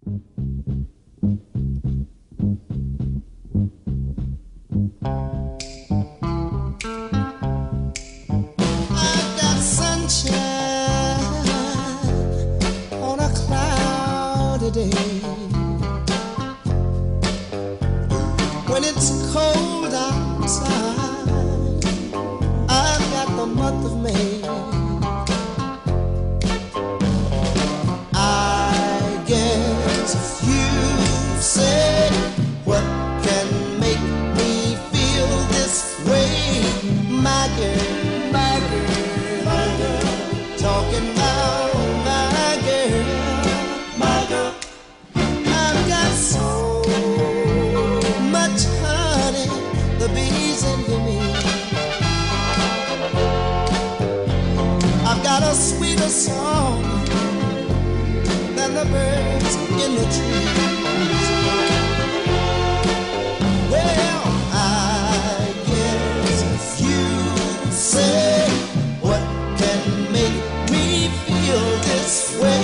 I got sunshine on a cloudy day. When it's cold outside, I've got the month of May. I guess if you say what can make me feel this way, my girl, my girl, my girl, talking about my girl, my girl. I've got so much honey, the bees envy me. I've got a sweeter song than the birds in the trees. Well, I guess you say what can make me feel this way.